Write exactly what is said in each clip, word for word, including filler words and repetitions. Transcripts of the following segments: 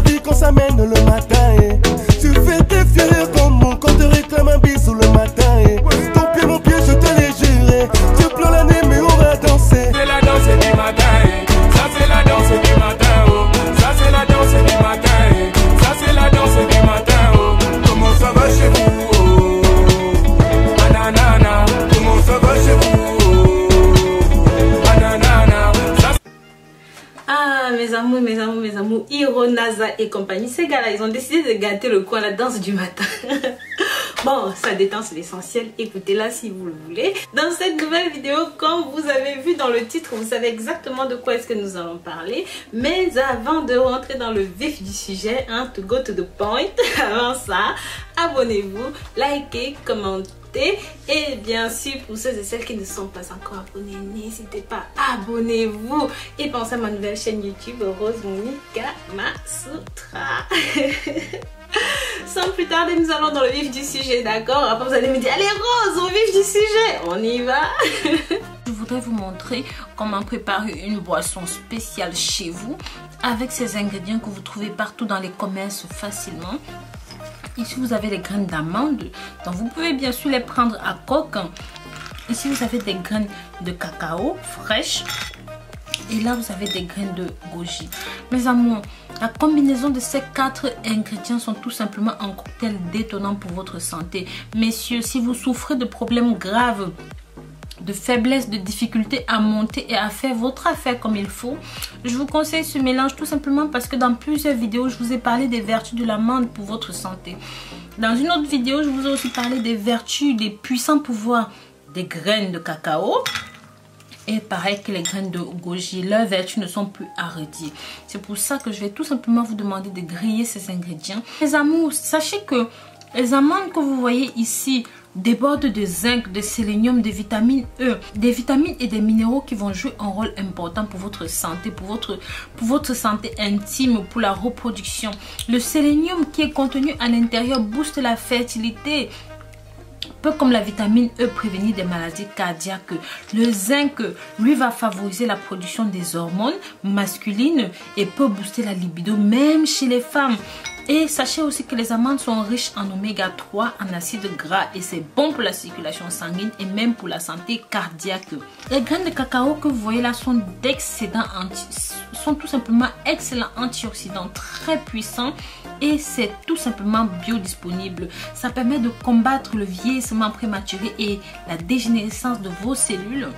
dis qu'on s'amène le matin. Eh. Tu fais tes fiers comme mon quand te réclame un bisou le matin. Eh. Ton pied, mon pied, je te l'ai juré. Tu pleures la nuit, mais on va danser. C'est la danse du matin. Eh. Ça, c'est la danse du matin. Oh. Ça, c'est la danse du matin. Eh. Ça, c'est la danse du matin. Oh. Comment ça va chez vous? Oh. Ananana. Comment ça va chez vous? Oh. Ananana. Ça, Ah, mes amours, mes amours, mes amours, Hiro, Naza et compagnie, ces gars-là, ils ont décidé de gâter le coin, la danse du matin. Bon, ça détend, c'est l'essentiel. Écoutez-la si vous le voulez. Dans cette nouvelle vidéo, comme vous avez vu dans le titre, vous savez exactement de quoi est-ce que nous allons parler. Mais avant de rentrer dans le vif du sujet, hein, to go to the point, avant ça, abonnez-vous, likez, commentez. Et bien sûr, pour ceux et celles qui ne sont pas encore abonnés, n'hésitez pas, abonnez-vous. Et pensez à ma nouvelle chaîne YouTube, Rose Monica Masutra. Sans plus tarder, nous allons dans le vif du sujet, d'accord? Après, vous allez me dire, allez Rose, au vif du sujet, on y va. Je voudrais vous montrer comment préparer une boisson spéciale chez vous avec ces ingrédients que vous trouvez partout dans les commerces facilement. Ici, vous avez les graines d'amande, donc vous pouvez bien sûr les prendre à coque. Ici, vous avez des graines de cacao fraîches. Et là, vous avez des graines de goji. Mes amours, la combinaison de ces quatre ingrédients sont tout simplement un cocktail détonnant pour votre santé. Messieurs, si vous souffrez de problèmes graves, de faiblesse, de difficulté à monter et à faire votre affaire comme il faut, je vous conseille ce mélange tout simplement parce que dans plusieurs vidéos, je vous ai parlé des vertus de l'amande pour votre santé. Dans une autre vidéo, je vous ai aussi parlé des vertus, des puissants pouvoirs des graines de cacao. Et pareil que les graines de goji, leurs vertus ne sont plus à redire. C'est pour ça que je vais tout simplement vous demander de griller ces ingrédients. Les amours, sachez que les amandes que vous voyez ici débordent de zinc, de sélénium, de vitamine E, des vitamines et des minéraux qui vont jouer un rôle important pour votre santé, pour votre, pour votre santé intime, pour la reproduction. Le sélénium qui est contenu à l'intérieur booste la fertilité, peu comme la vitamine E prévenir des maladies cardiaques. Le zinc, lui, va favoriser la production des hormones masculines et peut booster la libido même chez les femmes. Et sachez aussi que les amandes sont riches en oméga trois, en acides gras, et c'est bon pour la circulation sanguine et même pour la santé cardiaque. Les graines de cacao que vous voyez là sont d'excellents anti, sont tout simplement excellents antioxydants très puissants et c'est tout simplement biodisponible. Ça permet de combattre le vieillissement prématuré et la dégénérescence de vos cellules.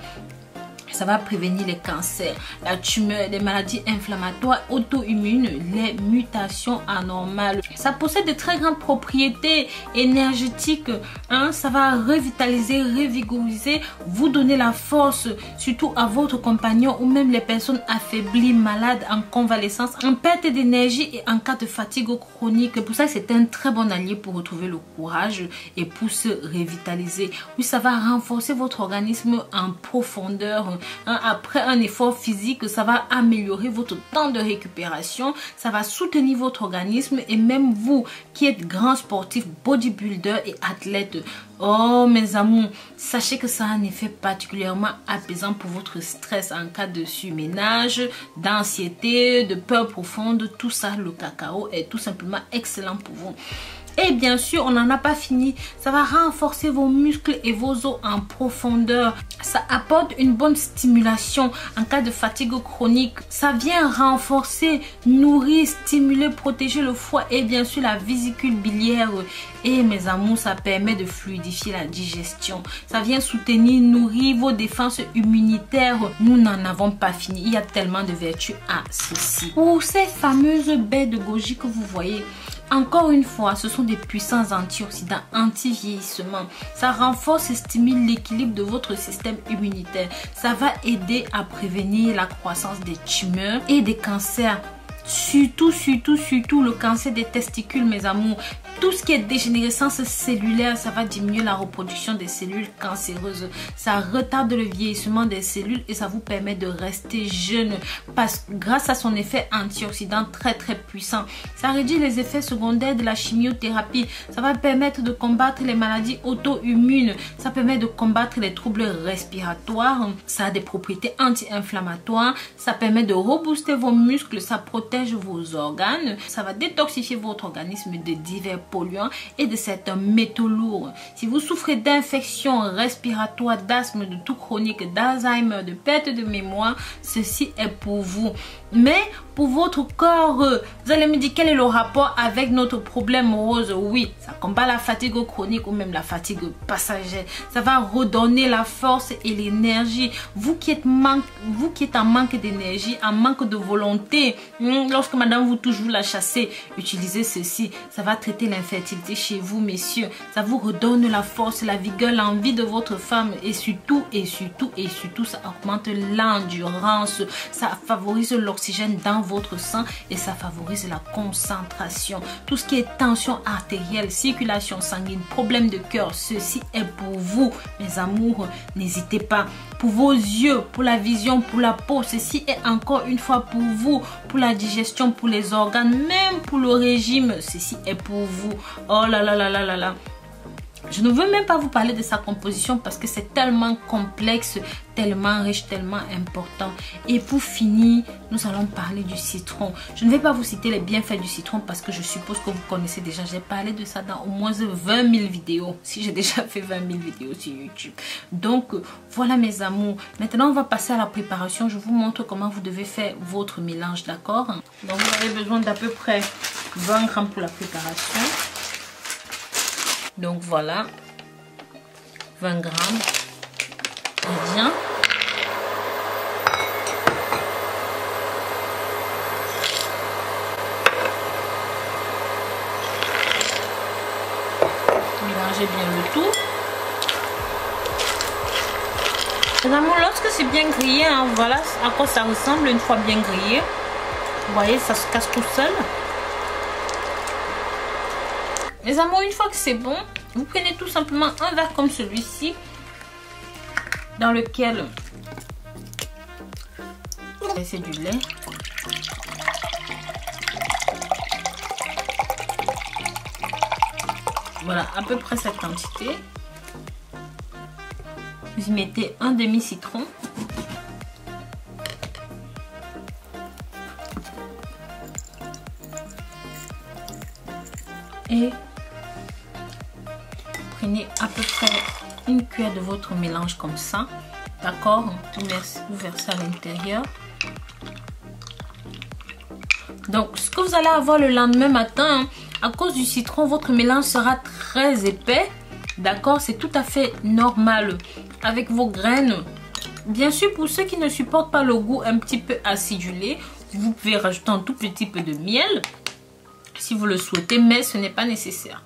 Ça va prévenir les cancers, la tumeur, les maladies inflammatoires auto-immunes, les mutations anormales. Ça possède de très grandes propriétés énergétiques. Hein? Ça va revitaliser, revigoriser, vous donner la force, surtout à votre compagnon ou même les personnes affaiblies, malades, en convalescence, en perte d'énergie et en cas de fatigue chronique. Pour ça, c'est un très bon allié pour retrouver le courage et pour se revitaliser. Oui, ça va renforcer votre organisme en profondeur. Après un effort physique, ça va améliorer votre temps de récupération, ça va soutenir votre organisme et même vous qui êtes grand sportif, bodybuilder et athlète. Oh mes amours, sachez que ça a un effet particulièrement apaisant pour votre stress en cas de surménage, d'anxiété, de peur profonde. Tout ça, le cacao est tout simplement excellent pour vous. Et bien sûr, on n'en a pas fini. Ça va renforcer vos muscles et vos os en profondeur. Ça apporte une bonne stimulation en cas de fatigue chronique. Ça vient renforcer, nourrir, stimuler, protéger le foie et bien sûr la vésicule biliaire. Et mes amours, ça permet de fluidifier la digestion. Ça vient soutenir, nourrir vos défenses immunitaires. Nous n'en avons pas fini. Il y a tellement de vertus à ceci. Pour ces fameuses baies de goji que vous voyez, encore une fois, ce sont des puissants antioxydants, anti-vieillissement. Ça renforce et stimule l'équilibre de votre système immunitaire. Ça va aider à prévenir la croissance des tumeurs et des cancers. Surtout, surtout, surtout le cancer des testicules, mes amours. tout ce qui est dégénérescence cellulaire, ça va diminuer la reproduction des cellules cancéreuses. Ça retarde le vieillissement des cellules et ça vous permet de rester jeune parce, grâce à son effet antioxydant très très puissant. Ça réduit les effets secondaires de la chimiothérapie. Ça va permettre de combattre les maladies auto-immunes. Ça permet de combattre les troubles respiratoires. Ça a des propriétés anti-inflammatoires. Ça permet de rebooster vos muscles. Ça protège vos organes. Ça va détoxifier votre organisme de divers polluants et de certains métaux lourds. Si vous souffrez d'infections respiratoires, d'asthme, de toux chronique, d'Alzheimer, de perte de mémoire, ceci est pour vous. Mais pour votre corps, vous allez me dire quel est le rapport avec notre problème rose. Oui, ça combat la fatigue chronique ou même la fatigue passagère. Ça va redonner la force et l'énergie. Vous qui êtes manque, vous qui êtes en manque d'énergie, en manque de volonté, lorsque madame vous touche, vous la chassez, utilisez ceci. Ça va traiter l'infertilité chez vous, messieurs. Ça vous redonne la force, la vigueur, l'envie de votre femme et surtout, et surtout, et surtout, ça augmente l'endurance. Ça favorise l'oxygène dans votre sang et ça favorise la concentration. Tout ce qui est tension artérielle, circulation sanguine, problème de cœur, ceci est pour vous, mes amours. N'hésitez pas. Pour vos yeux, pour la vision, pour la peau, ceci est encore une fois pour vous. Pour la digestion, pour les organes, même pour le régime, ceci est pour vous. Oh là là là là là là. Je ne veux même pas vous parler de sa composition parce que c'est tellement complexe, tellement riche, tellement important. Et pour finir, nous allons parler du citron. Je ne vais pas vous citer les bienfaits du citron parce que je suppose que vous connaissez déjà. J'ai parlé de ça dans au moins vingt mille vidéos. Si j'ai déjà fait vingt mille vidéos sur YouTube. Donc, voilà mes amours. Maintenant, on va passer à la préparation. Je vous montre comment vous devez faire votre mélange, d'accord? Donc, vous avez besoin d'à peu près vingt grammes pour la préparation. Donc voilà, vingt grammes. Et bien, mélangez bien le tout. Les amours, lorsque c'est bien grillé, hein, voilà à quoi ça ressemble une fois bien grillé. Vous voyez, ça se casse tout seul. Les amours, une fois que c'est bon, vous prenez tout simplement un verre comme celui-ci dans lequel vous laissez du lait. Voilà, à peu près cette quantité. Vous y mettez un demi-citron. Et prenez à peu près une cuillère de votre mélange comme ça, d'accord? Vous versez à l'intérieur. Donc ce que vous allez avoir le lendemain matin, à cause du citron, votre mélange sera très épais, d'accord? C'est tout à fait normal avec vos graines. Bien sûr, pour ceux qui ne supportent pas le goût un petit peu acidulé, vous pouvez rajouter un tout petit peu de miel si vous le souhaitez, mais ce n'est pas nécessaire.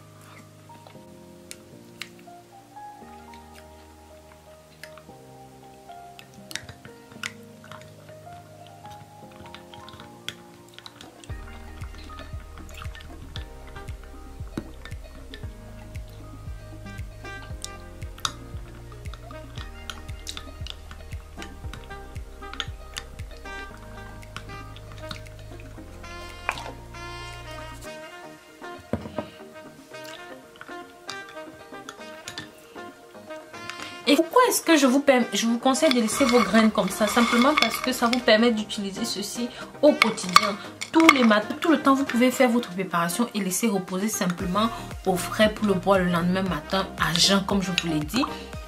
Et pourquoi est-ce que je vous, je vous conseille de laisser vos graines comme ça? Simplement parce que ça vous permet d'utiliser ceci au quotidien. Tous les matins, tout le temps, vous pouvez faire votre préparation et laisser reposer simplement au frais pour le boire le lendemain matin à jeun, comme je vous l'ai dit.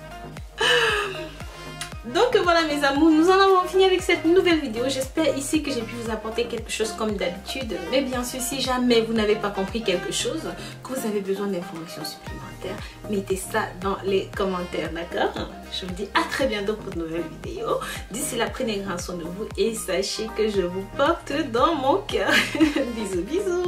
Donc voilà mes amours, nous en avons fini avec cette nouvelle vidéo. J'espère ici que j'ai pu vous apporter quelque chose comme d'habitude. Mais bien sûr, si jamais vous n'avez pas compris quelque chose, que vous avez besoin d'informations supplémentaires, mettez ça dans les commentaires, d'accord? Je vous dis à très bientôt pour de nouvelles vidéos. D'ici là, prenez grand soin de vous et sachez que je vous porte dans mon cœur. Bisous, bisous.